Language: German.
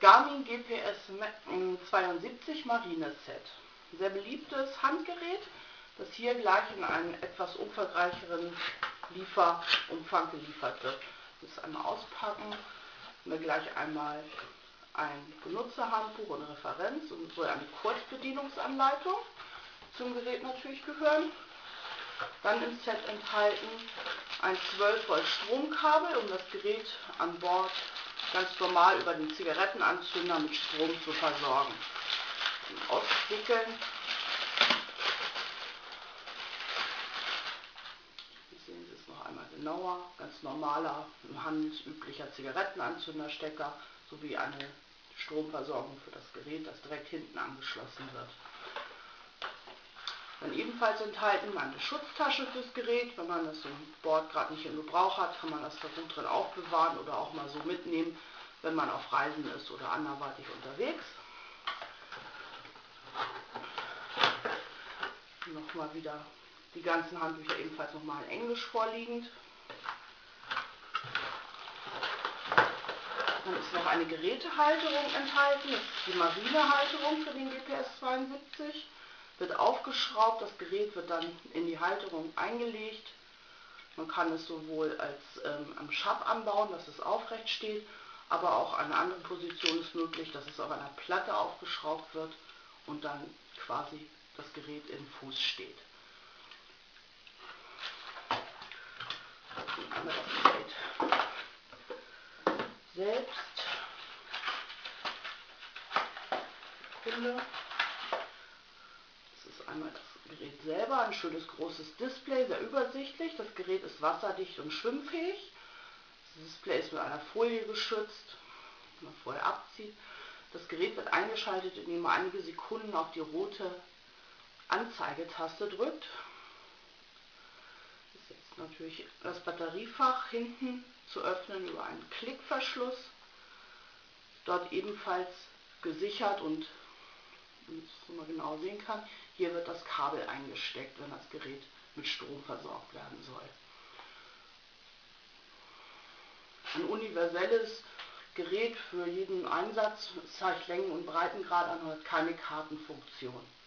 Garmin GPS 72 Marine Set. Ein sehr beliebtes Handgerät, das hier gleich in einem etwas umfangreicheren Lieferumfang geliefert wird. Das einmal auspacken, und gleich einmal ein Benutzerhandbuch und Referenz und soll eine Kurzbedienungsanleitung zum Gerät natürlich gehören. Dann im Set enthalten ein 12 Volt Stromkabel, um das Gerät an Bord ganz normal über den Zigarettenanzünder mit Strom zu versorgen. Auswickeln. Hier sehen Sie es noch einmal genauer. Ganz normaler, handelsüblicher Zigarettenanzünderstecker sowie eine Stromversorgung für das Gerät, das direkt hinten angeschlossen wird. Dann ebenfalls enthalten eine Schutztasche fürs Gerät. Wenn man das im Bord gerade nicht in Gebrauch hat, kann man das da gut drin aufbewahren oder auch mal so mitnehmen, wenn man auf Reisen ist oder anderweitig unterwegs. Nochmal wieder die ganzen Handbücher ebenfalls nochmal in Englisch vorliegend. Dann ist noch eine Gerätehalterung enthalten. Das ist die Marinehalterung für den GPS 72. Wird aufgeschraubt, das Gerät wird dann in die Halterung eingelegt. Man kann es sowohl als am Schab anbauen, dass es aufrecht steht, aber auch eine andere Position ist möglich, dass es auf einer Platte aufgeschraubt wird und dann quasi das Gerät im Fuß steht. Einmal das Gerät selbst. Sekunde. Das ist einmal das Gerät selber, ein schönes großes Display, sehr übersichtlich. Das Gerät ist wasserdicht und schwimmfähig. Das Display ist mit einer Folie geschützt, die man vorher abzieht. Das Gerät wird eingeschaltet, indem man einige Sekunden auf die rote Anzeigetaste drückt. Das ist jetzt natürlich das Batteriefach hinten zu öffnen über einen Klickverschluss. Dort ebenfalls gesichert und man genau sehen kann, hier wird das Kabel eingesteckt, wenn das Gerät mit Strom versorgt werden soll. Ein universelles Gerät für jeden Einsatz, es zeigt Längen- und Breitengrad an und hat keine Kartenfunktion.